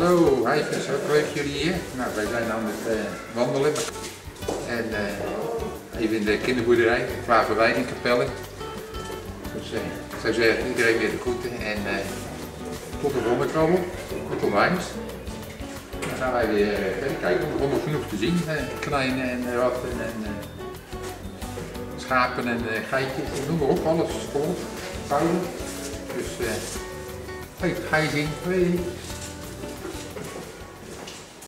Hallo, hij is ook leuk jullie hier. Nou, wij zijn aan het wandelen. En even in de kinderboerderij, Klaverwijn in Capelle. Dus ik zou zeggen, iedereen weer de groeten en tot de volgende krabbel, tot onwijs. Dan gaan wij weer verder kijken, we hebben nog genoeg te zien. Kleine en ratten en schapen en geitjes, noem maar op, alles vol, vuil. Dus ga je zien. Hoi.